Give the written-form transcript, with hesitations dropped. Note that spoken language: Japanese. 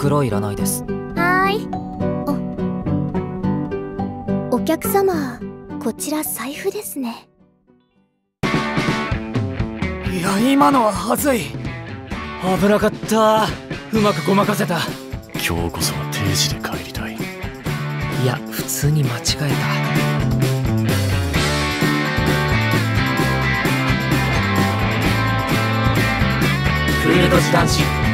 袋いらないです。 はーい。お客様、こちら財布ですね。 いや、今のははずい。危なかった。うまくごまかせた。 今日こそは定時で帰りたい。 いや、普通に間違えた。クールド男子。